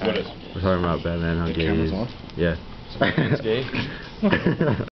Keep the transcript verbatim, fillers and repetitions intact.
What is? We're talking about Batman, how The gay he camera's is. on? Yeah. It's gay?